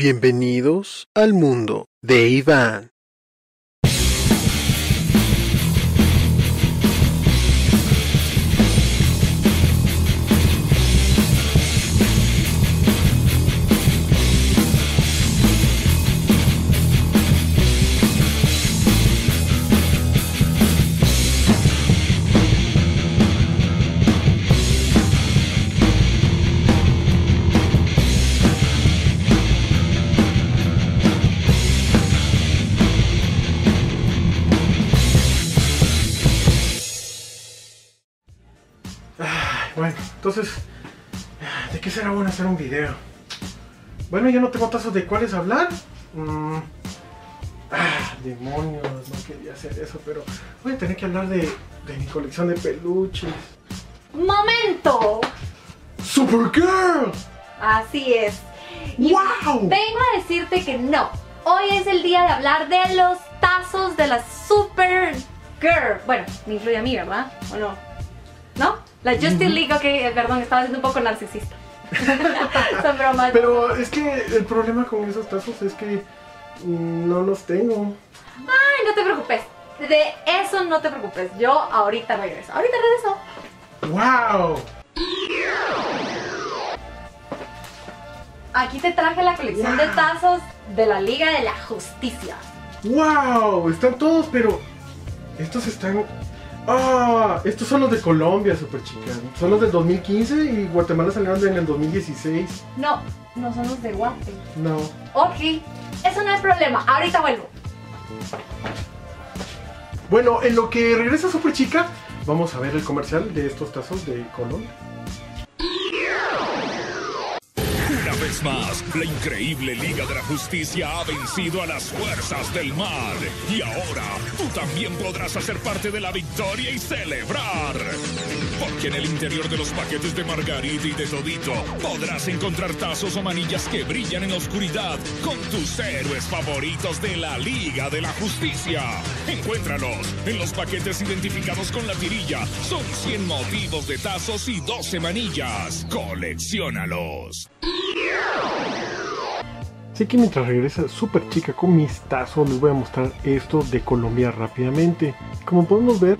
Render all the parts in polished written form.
Bienvenidos al mundo de Iván. Bueno, entonces, ¿de qué será bueno hacer un video? Bueno, ya no tengo tazos de cuáles hablar. Demonios, no quería hacer eso, pero voy a tener que hablar de mi colección de peluches. ¡Momento! ¡Supergirl! Así es. Y ¡Wow! vengo a decirte que no. Hoy es el día de hablar de los tazos de la Supergirl. Bueno, me incluye a mí, ¿verdad? ¿O no? ¿No? La Justice League, ok, perdón, estaba siendo un poco narcisista. Son bromas. Pero es que el problema con esos tazos es que no los tengo. Ay, no te preocupes. De eso no te preocupes. Yo ahorita regreso. Ahorita regreso. ¡Wow! Aquí te traje la colección de tazos de la Liga de la Justicia. ¡Wow! Están todos, pero estos están... estos son los de Colombia, super chica. Son los del 2015 y Guatemala salieron en el 2016. No, no son los de Guate. No. Ok, eso no es problema. Ahorita vuelvo. Bueno, en lo que regresa super chica, vamos a ver el comercial de estos tazos de Colombia. Una vez más, la increíble Liga de la Justicia ha vencido a las fuerzas del mal. Y ahora, tú también podrás hacer parte de la victoria y celebrar. Porque en el interior de los paquetes de Margarita y de Todito podrás encontrar tazos o manillas que brillan en la oscuridad con tus héroes favoritos de la Liga de la Justicia. Encuéntralos en los paquetes identificados con la tirilla. Son 100 motivos de tazos y 12 manillas. Colecciónalos. Así que mientras regresa super chica con mis tazos, les voy a mostrar estos de Colombia rápidamente. Como podemos ver,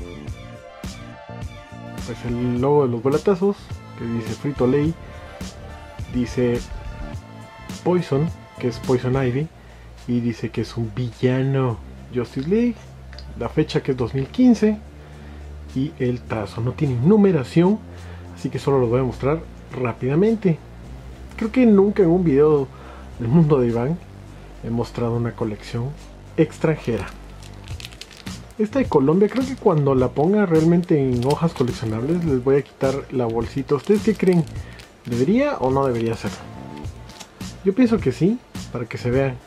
pues el logo de los volatazos, que dice Frito Lay, dice Poison, que es Poison Ivy, y dice que es un villano Justice League, la fecha que es 2015, y el tazo no tiene numeración, así que solo los voy a mostrar rápidamente. Creo que nunca en un video del mundo de Iván he mostrado una colección extranjera. Esta de Colombia, creo que cuando la ponga realmente en hojas coleccionables les voy a quitar la bolsita. ¿Ustedes qué creen? ¿Debería o no debería ser? Yo pienso que sí, para que se vean.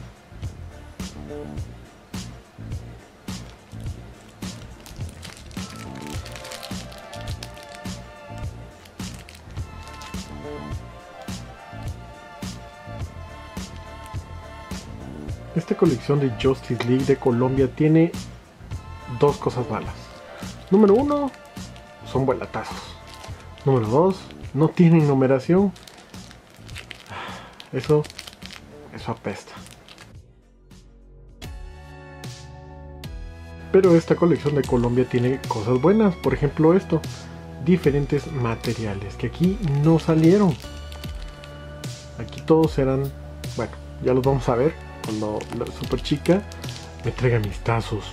Esta colección de Justice League de Colombia tiene dos cosas malas. Número uno, son vuelatazos. Número dos, no tienen numeración. Eso apesta. Pero esta colección de Colombia tiene cosas buenas. Por ejemplo esto, diferentes materiales que aquí no salieron. Aquí todos eran, bueno, ya los vamos a ver cuando la super chica me traiga mis tazos.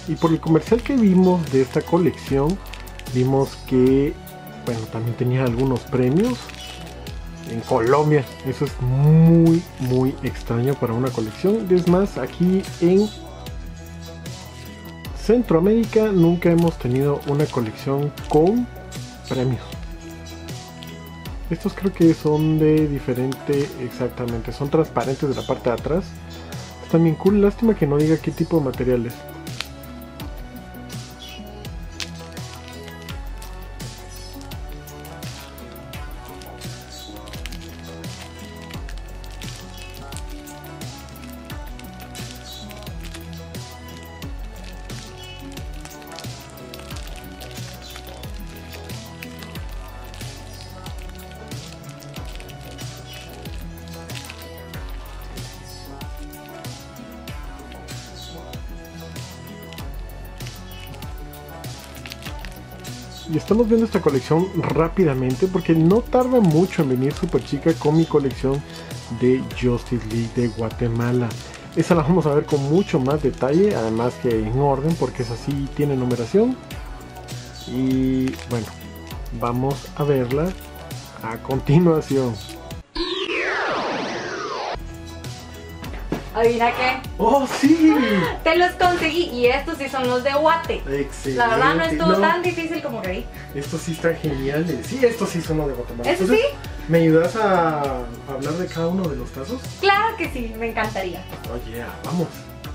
Y por el comercial que vimos de esta colección, vimos que, bueno, también tenía algunos premios en Colombia. Eso es muy, muy extraño para una colección. Es más, aquí en Centroamérica nunca hemos tenido una colección con premios. Estos creo que son de diferente, exactamente, son transparentes de la parte de atrás. Están bien cool, lástima que no diga qué tipo de material es. Y estamos viendo esta colección rápidamente porque no tarda mucho en venir Super Chica con mi colección de Justice League de Guatemala. Esa la vamos a ver con mucho más detalle, además que en orden porque es así, tiene numeración. Y bueno, vamos a verla a continuación. ¿Adivina qué? ¡Oh, sí! Te los conseguí y estos sí son los de Guate. Excelente. La verdad no estuvo tan difícil como creí. Estos sí están geniales. Sí, estos sí son los de Guatemala. ¿Eso Entonces, sí? ¿me ayudas a hablar de cada uno de los tazos? Claro que sí, me encantaría. Oye, vamos.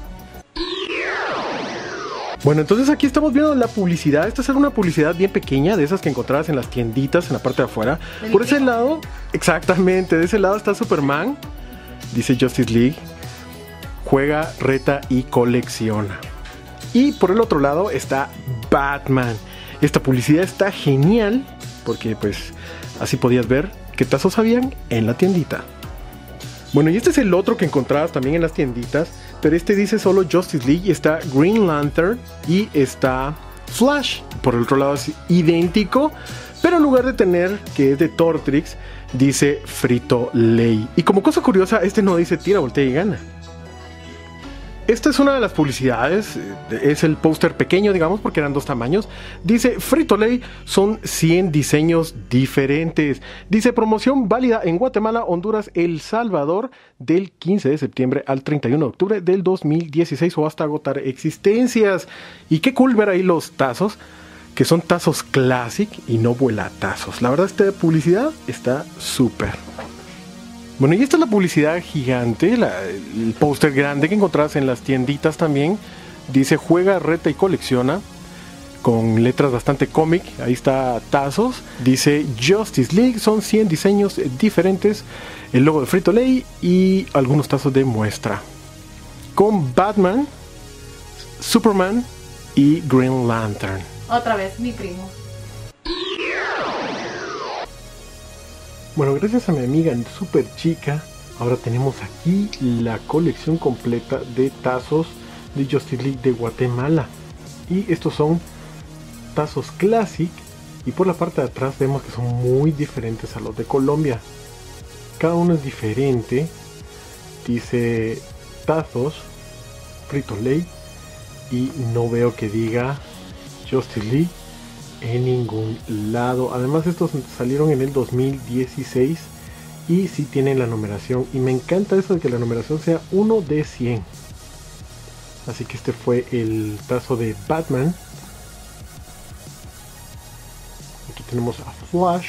Bueno, entonces aquí estamos viendo la publicidad. Esta es una publicidad bien pequeña, de esas que encontrabas en las tienditas en la parte de afuera. Por ese lado, exactamente, de ese lado está Superman. Dice Justice League. Juega, reta y colecciona. Y por el otro lado está Batman. Esta publicidad está genial porque pues así podías ver qué tazos habían en la tiendita. Bueno, y este es el otro que encontrabas también en las tienditas, pero este dice solo Justice League y está Green Lantern y está Flash. Por el otro lado es idéntico, pero en lugar de tener que es de Tortrix, dice Frito Lay. Y como cosa curiosa, este no dice tira, voltea y gana. Esta es una de las publicidades, es el póster pequeño, digamos, porque eran dos tamaños. Dice Frito Lay, son 100 diseños diferentes. Dice promoción válida en Guatemala, Honduras, El Salvador, del 15 de septiembre al 31 de octubre del 2016 o hasta agotar existencias. Y qué cool ver ahí los tazos, que son tazos classic y no vuelatazos. La verdad, esta publicidad está súper. Bueno, y esta es la publicidad gigante, el póster grande que encontrás en las tienditas también. Dice juega, reta y colecciona, con letras bastante cómic. Ahí está tazos. Dice Justice League, son 100 diseños diferentes. El logo de Frito Lay y algunos tazos de muestra. Con Batman, Superman y Green Lantern. Otra vez, mi primo. Bueno, gracias a mi amiga Super Chica, ahora tenemos aquí la colección completa de tazos de Justice League de Guatemala. Y estos son tazos Classic y por la parte de atrás vemos que son muy diferentes a los de Colombia. Cada uno es diferente. Dice tazos Frito Lay y no veo que diga Justice League en ningún lado. Además estos salieron en el 2016 y sí tienen la numeración, y me encanta eso de que la numeración sea 1 de 100. Así que este fue el tazo de Batman. Aquí tenemos a Flash,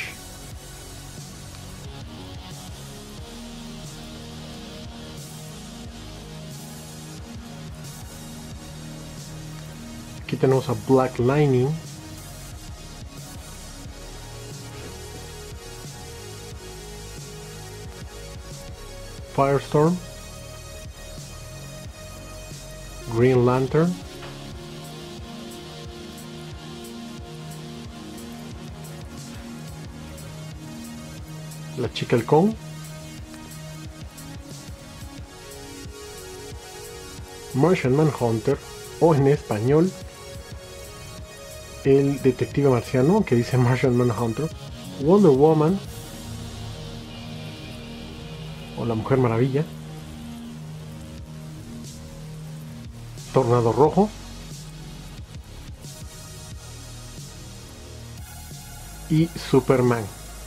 aquí tenemos a Black Lightning, Firestorm, Green Lantern, la Chica Halcón, Martian Manhunter, o en español el detective marciano, que dice Martian Manhunter, Wonder Woman o la Mujer Maravilla, Tornado Rojo, y Superman.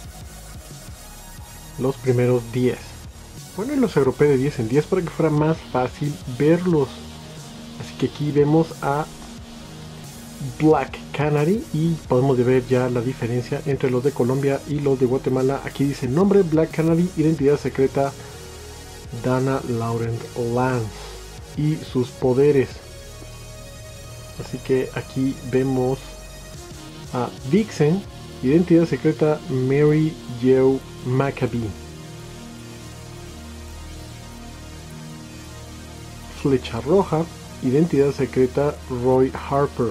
Los primeros 10. Bueno, y los agrupé de 10 en 10 para que fuera más fácil verlos. Así que aquí vemos a Black Canary y podemos ver ya la diferencia entre los de Colombia y los de Guatemala. Aquí dice nombre Black Canary, identidad secreta Dana Laurent Lance y sus poderes. Así que aquí vemos a Vixen, identidad secreta Mary Jo Maccabee. Flecha roja, identidad secreta Roy Harper.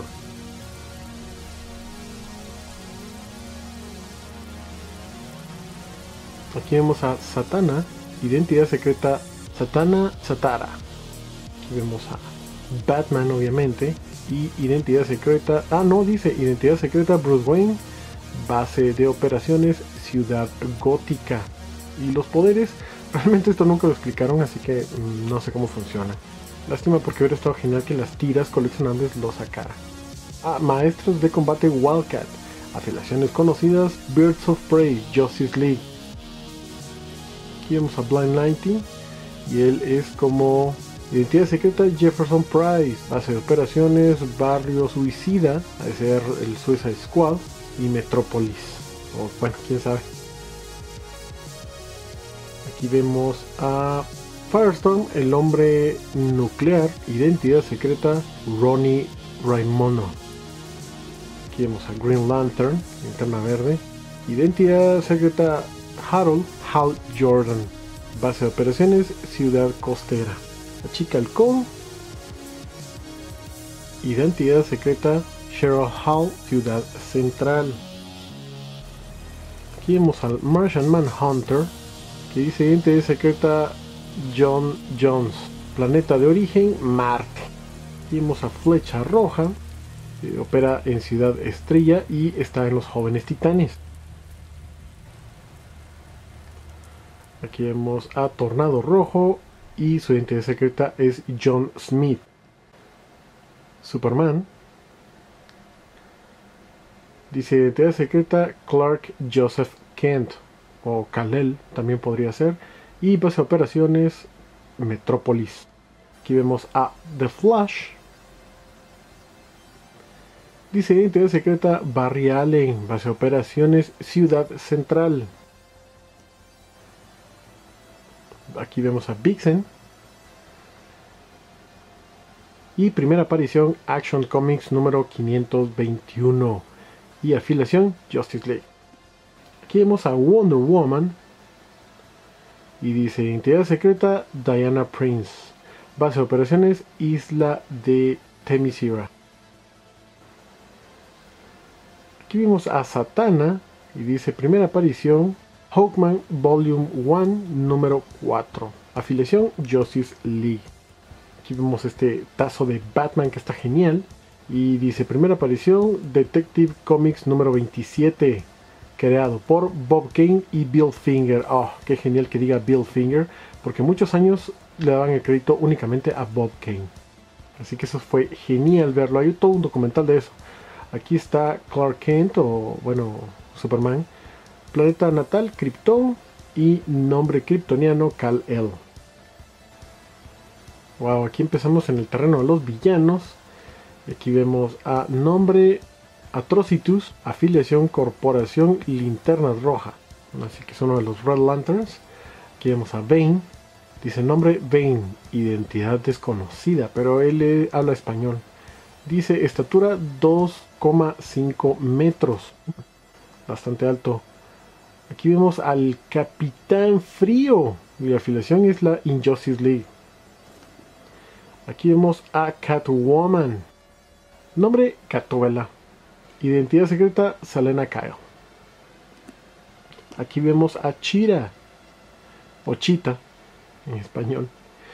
Aquí vemos a Satana, identidad secreta Satana Satara. Aquí vemos a Batman, obviamente, y identidad secreta, dice identidad secreta Bruce Wayne, base de operaciones Ciudad Gótica. Y los poderes, realmente esto nunca lo explicaron, así que no sé cómo funciona. Lástima, porque hubiera estado genial que en las tiras coleccionables lo sacara. Maestros de combate Wildcat, afiliaciones conocidas Birds of Prey, Justice League. Aquí vemos a Blind 90 y él es como identidad secreta Jefferson Price, base de operaciones Barrio Suicida, a ser el Suicide Squad, y Metrópolis, o bueno, quién sabe. Aquí vemos a Firestorm, el hombre nuclear, identidad secreta Ronnie Raimono. Aquí vemos a Green Lantern, linterna verde, identidad secreta Harold Hal Jordan, base de operaciones Ciudad Costera. La chica halcón, identidad secreta Cheryl Hall, Ciudad Central. Aquí vemos al Martian Manhunter, que dice identidad secreta John Jones, planeta de origen Marte. Aquí vemos a Flecha Roja, que opera en Ciudad Estrella y está en los Jóvenes Titanes. Aquí vemos a Tornado Rojo y su identidad secreta es John Smith. Superman dice identidad secreta Clark Joseph Kent, o Kal-El también podría ser, y base de operaciones Metrópolis. Aquí vemos a The Flash, dice identidad secreta Barry Allen, base de operaciones Ciudad Central. Aquí vemos a Vixen y primera aparición Action Comics número 521 y afiliación Justice League. Aquí vemos a Wonder Woman y dice identidad secreta Diana Prince, base de operaciones Isla de Themyscira. Aquí vemos a Satana y dice primera aparición Hawkman Volume 1 número 4, afiliación Justice League. Aquí vemos este tazo de Batman que está genial y dice primera aparición Detective Comics número 27, creado por Bob Kane y Bill Finger. Qué genial que diga Bill Finger, porque muchos años le daban el crédito únicamente a Bob Kane, así que eso fue genial verlo. Hay todo un documental de eso. Aquí está Clark Kent, o bueno, Superman, planeta natal Krypton y nombre kryptoniano Kal-El. Wow, aquí empezamos en el terreno de los villanos. Aquí vemos a nombre Atrocitus, afiliación Corporación Linterna Roja, así que es uno de los Red Lanterns. Aquí vemos a Bane, dice nombre Bane, identidad desconocida, pero él habla español. Dice estatura 2,5 metros, bastante alto. Aquí vemos al Capitán Frío y la afiliación es la Injustice League. Aquí vemos a Catwoman, nombre Catuela, identidad secreta Selena Kyle. Aquí vemos a Cheetah, o Cheetah en español.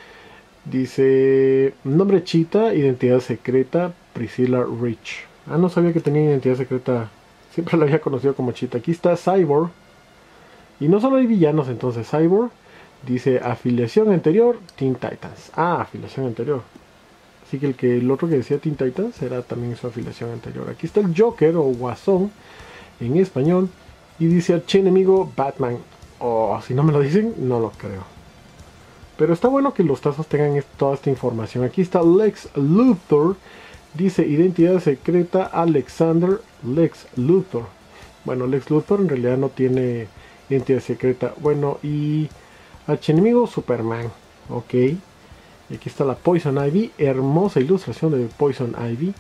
Dice nombre Cheetah, identidad secreta Priscilla Rich. No sabía que tenía identidad secreta, siempre la había conocido como Cheetah. Aquí está Cyborg. Y no solo hay villanos, entonces Cyborg dice afiliación anterior Teen Titans. Afiliación anterior. Así que el otro que decía Teen Titans era también su afiliación anterior. Aquí está el Joker o Guasón, en español. Y dice archienemigo Batman. O si no me lo dicen, no lo creo. Pero está bueno que los tazos tengan toda esta información. Aquí está Lex Luthor. Dice identidad secreta Alexander Lex Luthor. Bueno, Lex Luthor en realidad no tiene identidad secreta. Bueno, y archienemigo Superman. Ok. Y aquí está la Poison Ivy. Hermosa ilustración de Poison Ivy.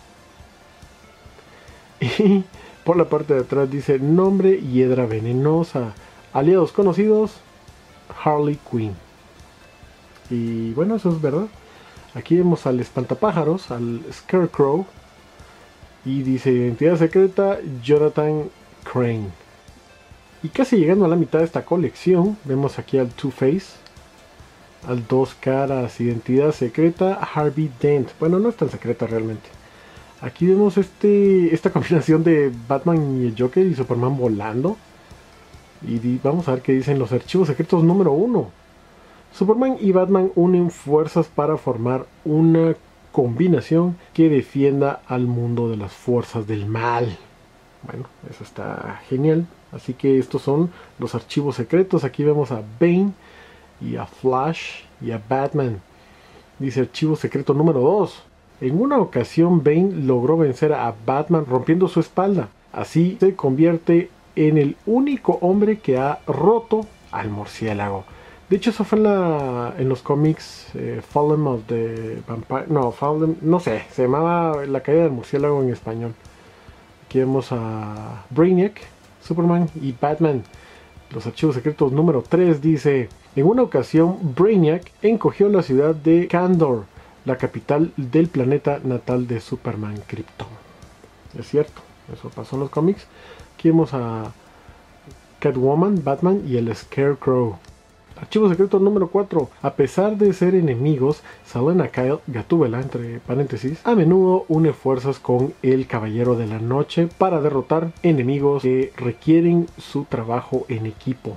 Y por la parte de atrás dice nombre Hiedra Venenosa. Aliados conocidos Harley Quinn. Y bueno, eso es verdad. Aquí vemos al espantapájaros, al Scarecrow. Y dice identidad secreta Jonathan Crane. Y casi llegando a la mitad de esta colección, vemos aquí al Two-Face, al Dos Caras, identidad secreta Harvey Dent. Bueno, no es tan secreta realmente. Aquí vemos esta combinación de Batman y el Joker y Superman volando. Y vamos a ver qué dicen los archivos secretos número 1. Superman y Batman unen fuerzas para formar una combinación que defienda al mundo de las fuerzas del mal. Bueno, eso está genial. Así que estos son los archivos secretos. Aquí vemos a Bane y a Flash y a Batman. Dice archivo secreto número 2. En una ocasión Bane logró vencer a Batman rompiendo su espalda. Así se convierte en el único hombre que ha roto al murciélago. De hecho, eso fue en los cómics Fallen of the Vampire. No, Fallen, no sé, se llamaba La caída del murciélago en español. Aquí vemos a Brainiac, Superman y Batman. Los archivos secretos número 3 dice: en una ocasión, Brainiac encogió la ciudad de Kandor, la capital del planeta natal de Superman, Krypton. Es cierto, eso pasó en los cómics. Aquí vemos a Catwoman, Batman y el Scarecrow. Archivo secreto número 4. A pesar de ser enemigos, Selena Kyle, Gatúbela entre paréntesis, a menudo une fuerzas con el Caballero de la Noche para derrotar enemigos que requieren su trabajo en equipo.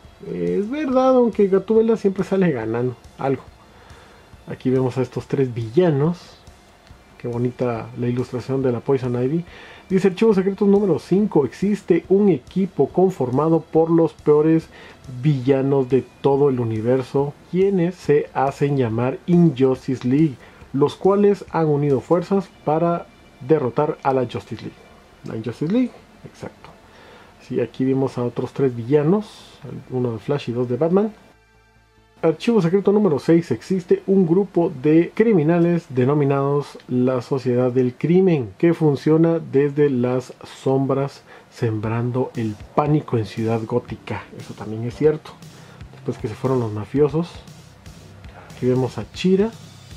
Es verdad, aunque Gatúbela siempre sale ganando algo. Aquí vemos a estos 3 villanos. Qué bonita la ilustración de la Poison Ivy. Dice archivo secreto número 5. Existe un equipo conformado por los peores villanos de todo el universo, quienes se hacen llamar Injustice League, los cuales han unido fuerzas para derrotar a la Justice League. La Injustice League, exacto. Sí, aquí vimos a otros 3 villanos, uno de Flash y 2 de Batman. Archivo secreto número 6. Existe un grupo de criminales denominados la Sociedad del Crimen, que funciona desde las sombras, sembrando el pánico en Ciudad Gótica. Eso también es cierto. Después que se fueron los mafiosos. Aquí vemos a Cheetah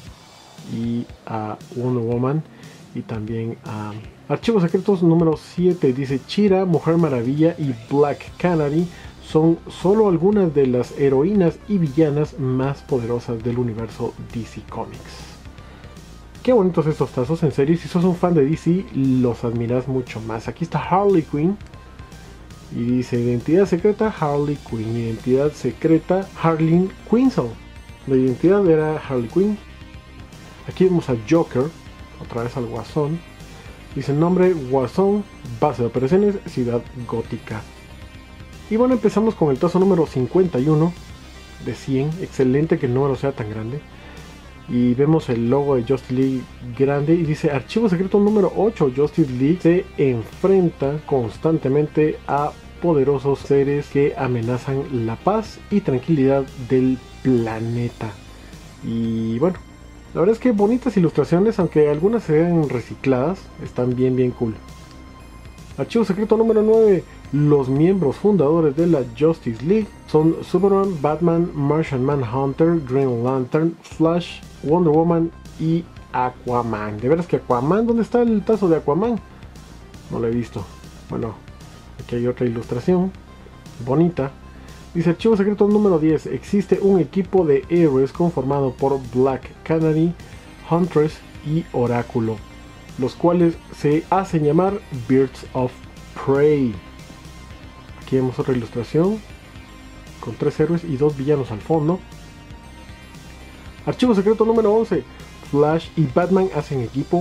y a Wonder Woman y también a... Archivos secretos número 7 dice: Cheetah, Mujer Maravilla y Black Canary son solo algunas de las heroínas y villanas más poderosas del universo DC Comics. Qué bonitos estos tazos, en serio. Si sos un fan de DC, los admiras mucho más. Aquí está Harley Quinn. Y dice identidad secreta Harley Quinn. Identidad secreta Harleen Quinzel. La identidad era Harley Quinn. Aquí vemos a Joker. Otra vez al Guasón. Dice nombre Guasón. Base de operaciones Ciudad Gótica. Y bueno, empezamos con el tazo número 51 de 100. Excelente que el número sea tan grande. Y vemos el logo de Justice League grande. Y dice archivo secreto número 8. Justice League se enfrenta constantemente a poderosos seres que amenazan la paz y tranquilidad del planeta. Y bueno, la verdad es que bonitas ilustraciones, aunque algunas se ven recicladas. Están bien cool. Archivo secreto número 9. Los miembros fundadores de la Justice League son Superman, Batman, Martian Manhunter, Green Lantern, Flash, Wonder Woman y Aquaman. De veras que Aquaman, ¿dónde está el tazo de Aquaman? No lo he visto. Bueno, aquí hay otra ilustración bonita. Dice archivo secreto número 10. Existe un equipo de héroes conformado por Black Canary, Huntress y Oráculo, los cuales se hacen llamar Birds of Prey. Aquí vemos otra ilustración con 3 héroes y 2 villanos al fondo. Archivo secreto número 11. Flash y Batman hacen equipo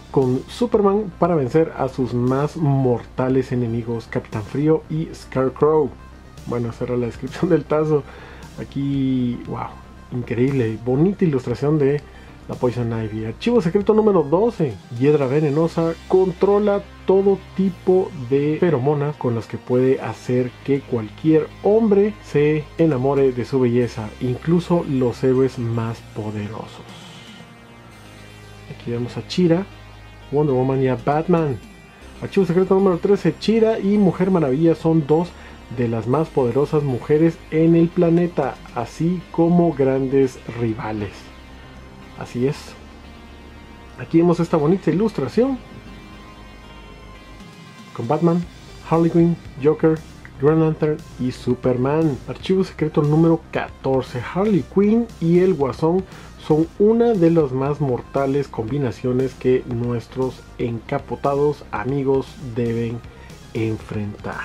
con Superman para vencer a sus más mortales enemigos, Capitán Frío y Scarecrow. Bueno, esa era la descripción del tazo. Aquí, wow, increíble, bonita ilustración de la Poison Ivy. Archivo secreto número 12. Hiedra venenosa controla todo tipo de feromonas con las que puede hacer que cualquier hombre se enamore de su belleza, incluso los héroes más poderosos. Aquí vemos a Chira, Wonder Woman y a Batman. Archivo secreto número 13. Chira y Mujer Maravilla son dos de las más poderosas mujeres en el planeta, así como grandes rivales. Así es. Aquí vemos esta bonita ilustración con Batman, Harley Quinn, Joker, Green Lantern y Superman. Archivo secreto número 14. Harley Quinn y el Guasón son una de las más mortales combinaciones que nuestros encapotados amigos deben enfrentar.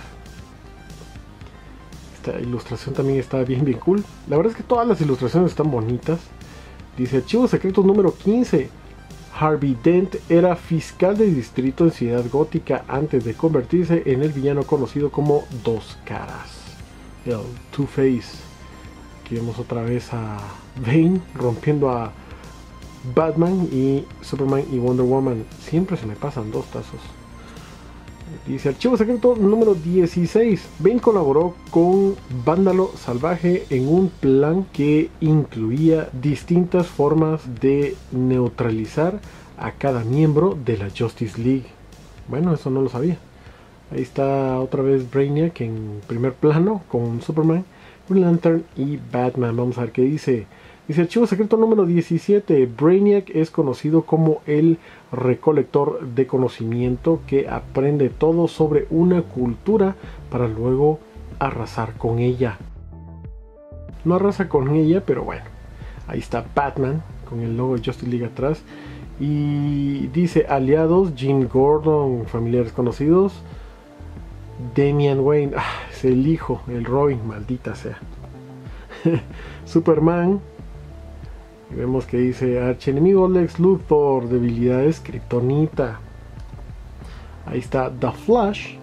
Esta ilustración también está bien cool. La verdad es que todas las ilustraciones están bonitas. Dice archivo secreto número 15. Harvey Dent era fiscal de distrito en Ciudad Gótica antes de convertirse en el villano conocido como Dos Caras, el Two-Face. Aquí vemos otra vez a Bane rompiendo a Batman y Superman y Wonder Woman. Siempre se me pasan dos tazos. Dice archivo secreto número 16. Bane colaboró con Vándalo Salvaje en un plan que incluía distintas formas de neutralizar a cada miembro de la Justice League. Bueno, eso no lo sabía. Ahí está otra vez Brainiac en primer plano con Superman, Green Lantern y Batman. Vamos a ver qué dice. Dice archivo secreto número 17. Brainiac es conocido como el recolector de conocimiento que aprende todo sobre una cultura para luego arrasar con ella. No arrasa con ella, pero bueno. Ahí está Batman con el logo de Justice League atrás. Y dice aliados: Jim Gordon, familiares conocidos, Damian Wayne, es el hijo, el Robin, maldita sea. Superman. Y vemos que dice archienemigo Lex Luthor, debilidades Kryptonita. Ahí está The Flash.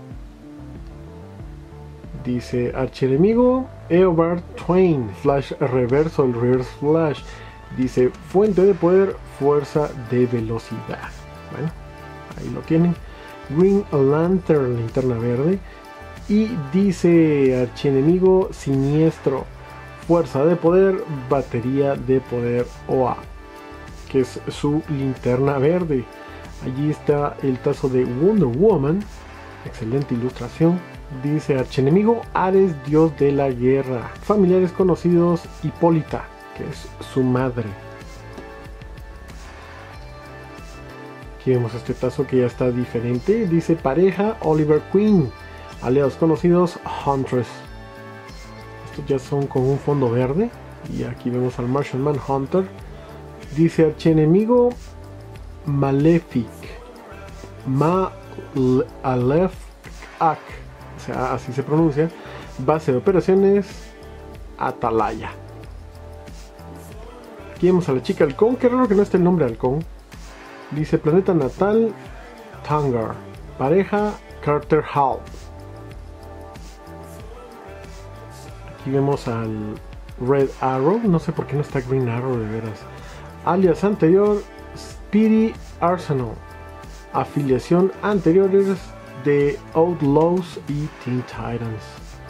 Dice archienemigo Eobard Twain, Flash reverso, el Reverse Flash. Dice fuente de poder, fuerza de velocidad. Bueno, ahí lo tienen. Green Lantern, linterna verde. Y dice archienemigo Siniestro, fuerza de poder, batería de poder OA, que es su linterna verde. Allí está el tazo de Wonder Woman, excelente ilustración. Dice archienemigo Ares, dios de la guerra. Familiares conocidos: Hipólita, que es su madre. Aquí vemos este tazo que ya está diferente. Dice pareja Oliver Queen. Aliados conocidos: Huntress. Estos ya son con un fondo verde. Y aquí vemos al Martian Manhunter. Dice archienemigo Malefic, Malef Ak, o sea, así se pronuncia. Base de operaciones Atalaya. Aquí vemos a la chica halcón. Qué raro que no esté el nombre halcón. Dice planeta natal Tangar. Pareja Carter Hall. Aquí vemos al Red Arrow. No sé por qué no está Green Arrow de veras. Alias anterior Speedy Arsenal. Afiliación anteriores de Outlaws y Teen Titans.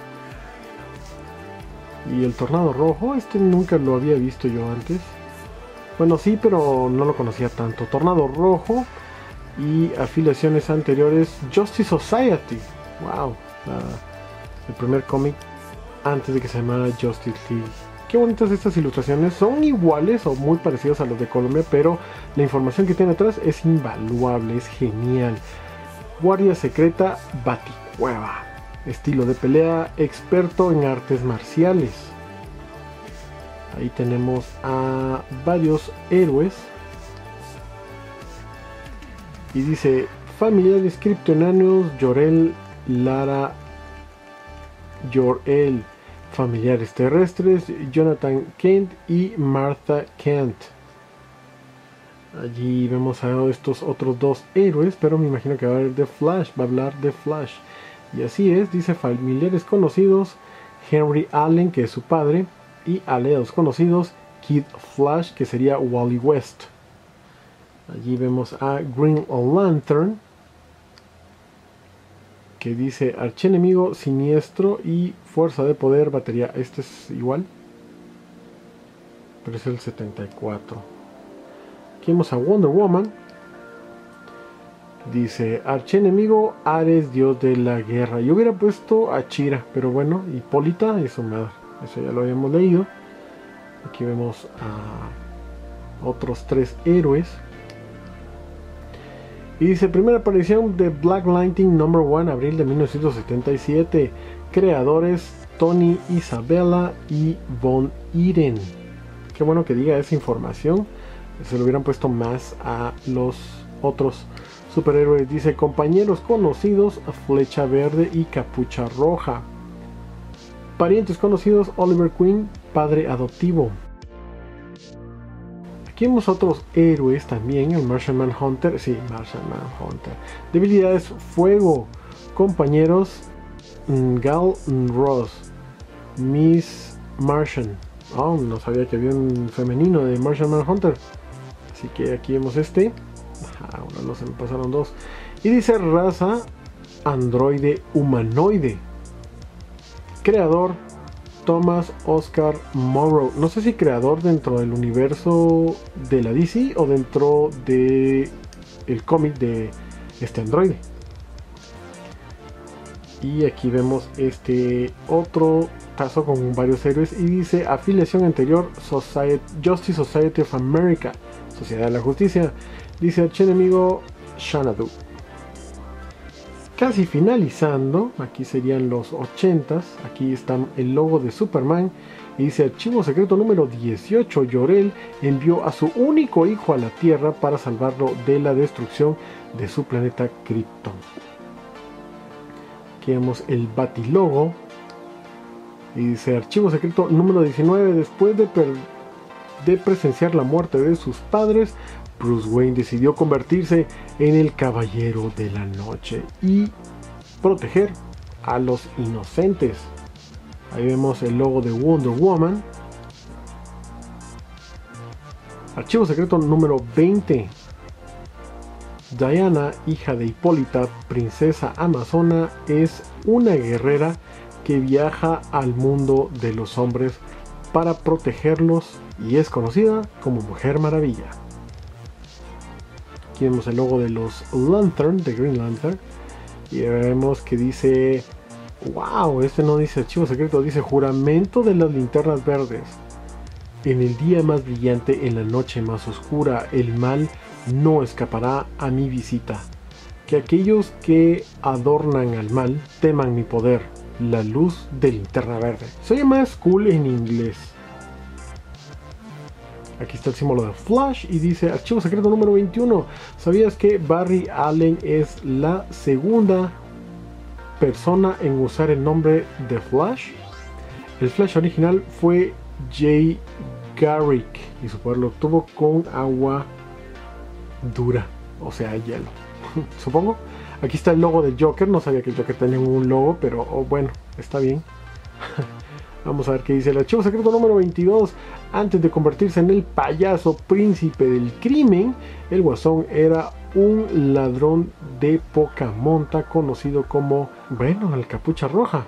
Y el Tornado Rojo, este nunca lo había visto yo antes. Bueno, sí, pero no lo conocía tanto. Tornado Rojo y afiliaciones anteriores Justice Society. Wow, el primer cómic antes de que se llamara Justice League. Qué bonitas estas ilustraciones. Son iguales o muy parecidas a los de Colombia, pero la información que tiene atrás es invaluable, es genial. Guardia secreta Baticueva. Estilo de pelea experto en artes marciales. Ahí tenemos a varios héroes. Y dice familiares kryptonianos Jor-El, Lara Jor-El. Familiares terrestres Jonathan Kent y Martha Kent. Allí vemos a estos otros dos héroes, pero me imagino que va a hablar de Flash. Y así es, dice familiares conocidos, Henry Allen, que es su padre, y aliados conocidos, Kid Flash, que sería Wally West. Allí vemos a Green Lantern, que dice archienemigo, siniestro y fuerza de poder, batería. Este es igual, pero es el 74. Aquí vemos a Wonder Woman. Dice archienemigo, Ares, dios de la guerra. Yo hubiera puesto a Chira, pero bueno, Hipólita y su madre. Eso ya lo habíamos leído. Aquí vemos a otros tres héroes. Y dice, primera aparición de Black Lightning number 1, abril de 1977. Creadores Tony Isabella y Von Eden. Qué bueno que diga esa información. Se lo hubieran puesto más a los otros superhéroes. Dice, compañeros conocidos, Flecha Verde y Capucha Roja. Parientes conocidos, Oliver Queen, padre adoptivo. Aquí vemos otros héroes también, el Martian Manhunter. Sí, Martian Manhunter. Debilidades, fuego. Compañeros, Gal Ross, Miss Martian. Oh, no sabía que había un femenino de Martian Manhunter. Así que aquí vemos este. Ahora no se me pasaron dos. Y dice raza androide humanoide. Creador Thomas Oscar Morrow. No sé si creador dentro del universo de la DC o dentro de el cómic de este androide. Y aquí vemos este otro tazo con varios héroes y dice afiliación anterior Justice Society of America, Sociedad de la Justicia. Dice archienemigo Xanadu. Casi finalizando, aquí serían los 80s, aquí está el logo de Superman y dice archivo secreto número 18, Jor-El envió a su único hijo a la Tierra para salvarlo de la destrucción de su planeta Krypton. Aquí vemos el Batilogo y dice archivo secreto número 19, después de presenciar la muerte de sus padres, Bruce Wayne decidió convertirse en el Caballero de la Noche y proteger a los inocentes. Ahí vemos el logo de Wonder Woman. Archivo secreto número 20. Diana, hija de Hipólita, princesa amazona, es una guerrera que viaja al mundo de los hombres para protegerlos y es conocida como Mujer Maravilla. Aquí vemos el logo de los Lantern, de Green Lantern, y vemos que dice, wow, este no dice archivo secreto, dice juramento de las linternas verdes. En el día más brillante, en la noche más oscura, el mal no escapará a mi visita. Que aquellos que adornan al mal teman mi poder, la luz de linterna verde. Se oye más cool en inglés. Aquí está el símbolo de Flash y dice archivo secreto número 21. ¿Sabías que Barry Allen es la segunda persona en usar el nombre de Flash? El Flash original fue Jay Garrick y su poder lo obtuvo con agua dura, o sea, hielo. Supongo. Aquí está el logo del Joker. No sabía que el Joker tenía un logo, pero bueno, está bien. Vamos a ver qué dice el archivo secreto número 22. Antes de convertirse en el payaso príncipe del crimen, el Guasón era un ladrón de poca monta conocido como, bueno, el Capucha Roja.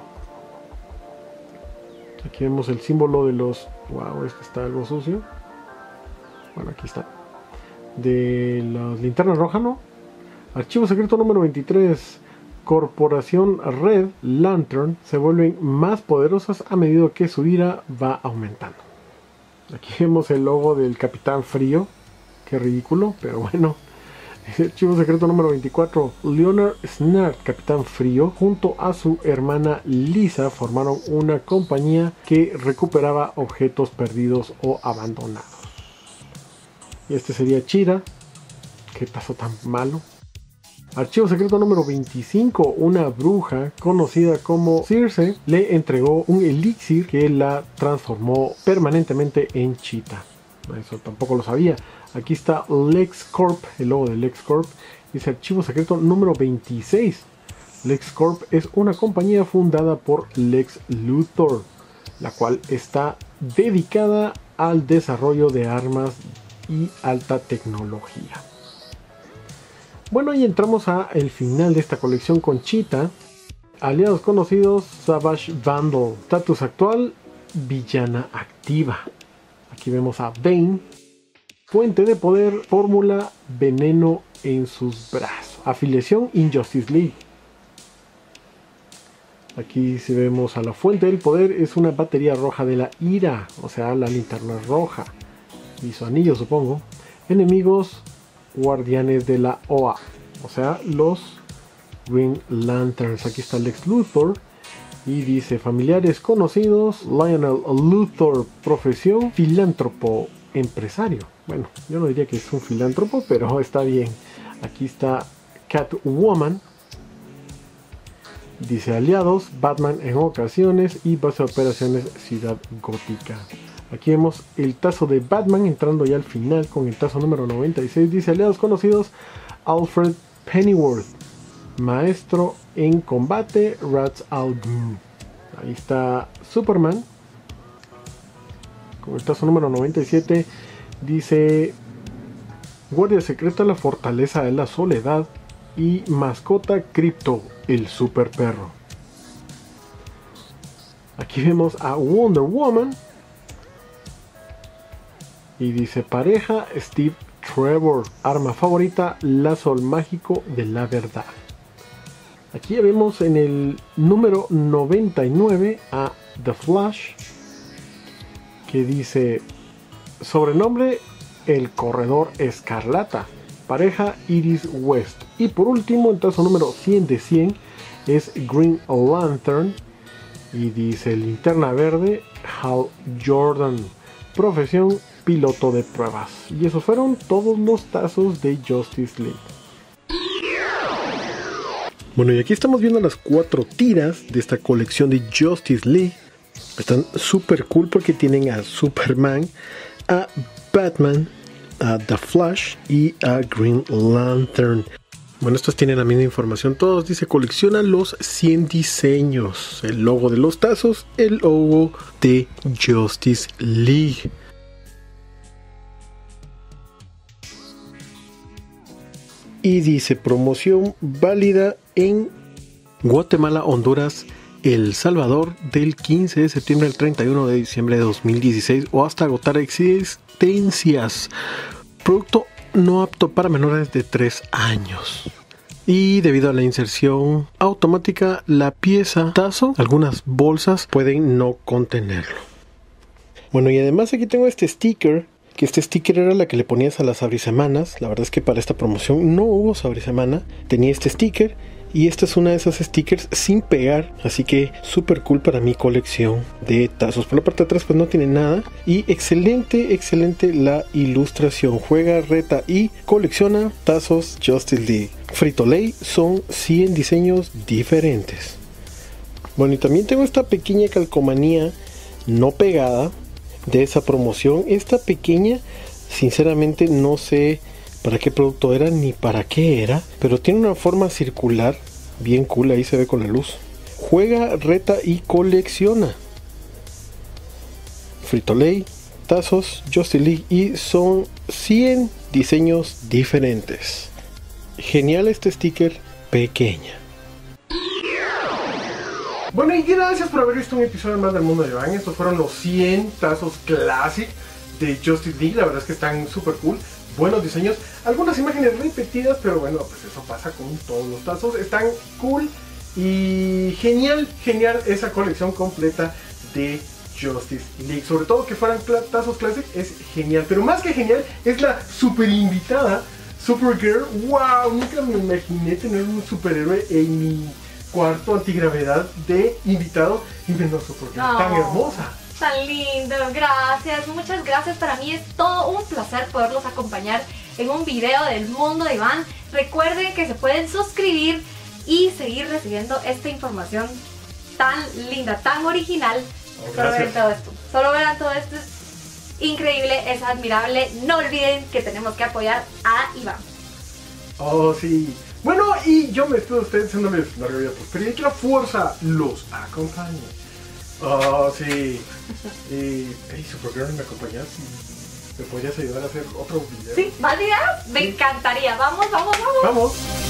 Aquí vemos el símbolo de los... Wow, este está algo sucio. Bueno, aquí está. De las linternas rojas, ¿no? Archivo secreto número 23. Corporación Red Lantern se vuelven más poderosas a medida que su ira va aumentando. Aquí vemos el logo del Capitán Frío. Qué ridículo, pero bueno. Archivo secreto número 24. Leonard Snart, Capitán Frío, junto a su hermana Lisa formaron una compañía que recuperaba objetos perdidos o abandonados. Y este sería Chira. Qué tazo tan malo. Archivo secreto número 25. Una bruja conocida como Circe le entregó un elixir que la transformó permanentemente en Cheetah. Eso tampoco lo sabía. Aquí está LexCorp, el logo de LexCorp. Dice archivo secreto número 26. LexCorp es una compañía fundada por Lex Luthor, la cual está dedicada al desarrollo de armas y alta tecnología. Bueno, y entramos a el final de esta colección con Cheetah. Aliados conocidos, Savage Vandal. Status actual, villana activa. Aquí vemos a Bane. Fuente de poder, fórmula, veneno en sus brazos. Afiliación, Injustice League. Aquí si vemos a la fuente del poder, es una batería roja de la ira, o sea, la linterna roja. Y su anillo, supongo. Enemigos, guardianes de la OA, o sea, los Green Lanterns. Aquí está Lex Luthor. Y dice familiares conocidos, Lionel Luthor, profesión, filántropo, empresario. Bueno, yo no diría que es un filántropo, pero está bien. Aquí está Catwoman. Dice aliados, Batman en ocasiones y base de operaciones Ciudad Gótica. Aquí vemos el tazo de Batman entrando ya al final con el tazo número 96. Dice aliados conocidos, Alfred Pennyworth, maestro en combate, Ra's al Ghul. Ahí está Superman con el tazo número 97. Dice guardia secreta, la fortaleza de la soledad y mascota Crypto, el super perro. Aquí vemos a Wonder Woman y dice pareja Steve Trevor, arma favorita, lazo mágico de la verdad. Aquí ya vemos en el número 99 a The Flash, que dice sobrenombre el corredor escarlata, pareja Iris West. Y por último, el tazo número 100 de 100 es Green Lantern y dice linterna verde, Hal Jordan, profesión piloto de pruebas. Y esos fueron todos los tazos de Justice League. Bueno, y aquí estamos viendo las 4 tiras de esta colección de Justice League. Están súper cool porque tienen a Superman, a Batman, a The Flash y a Green Lantern. Bueno, estos tienen la misma información todos. Dice colecciona los 100 diseños. El logo de los tazos, el logo de Justice League. Y dice promoción válida en Guatemala, Honduras, El Salvador del 15 de septiembre al 31 de diciembre de 2016 o hasta agotar existencias. Producto no apto para menores de 3 años. Y debido a la inserción automática, la pieza tazo, algunas bolsas pueden no contenerlo. Bueno, y además aquí tengo este sticker. Que este sticker era la que le ponías a las abrisemanas. La verdad es que para esta promoción no hubo abrisemana. Tenía este sticker. Y esta es una de esas stickers sin pegar. Así que súper cool para mi colección de tazos. Por la parte de atrás pues no tiene nada. Y excelente, excelente la ilustración. Juega, reta y colecciona tazos Justice League. Frito-Lay son 100 diseños diferentes. Bueno, y también tengo esta pequeña calcomanía no pegada de esa promoción. Esta pequeña, sinceramente no sé para qué producto era ni para qué era, pero tiene una forma circular bien cool, ahí se ve con la luz. Juega, reta y colecciona. Frito-Lay, tazos Justice League y son 100 diseños diferentes. Genial este sticker pequeña. Bueno, y gracias por haber visto un episodio más del Mundo de Iván. Estos fueron los 100 tazos Classic de Justice League. La verdad es que están súper cool. Buenos diseños. Algunas imágenes repetidas, pero bueno, pues eso pasa con todos los tazos. Están cool y genial, genial esa colección completa de Justice League. Sobre todo que fueran tazos Classic es genial. Pero más que genial es la super invitada Supergirl. ¡Wow! Nunca me imaginé tener un superhéroe en mi cuarto antigravedad de invitado y menos porque es tan hermosa. Tan lindo, gracias, muchas gracias. Para mí es todo un placer poderlos acompañar en un video del Mundo de Iván. Recuerden que se pueden suscribir y seguir recibiendo esta información tan linda, tan original. Solo verán todo esto. Solo verán todo esto. increíble, es admirable. No olviden que tenemos que apoyar a Iván. Oh, sí. Bueno, y yo me despido de ustedes diciéndoles larga vida, prosperidad y que la fuerza los acompañe. Oh, sí. Hey, Supergirl, ¿me acompañas? ¿Me podrías ayudar a hacer otro video? ¿Sí? ¿Más videos? Me encantaría. Vamos, vamos, vamos. Vamos.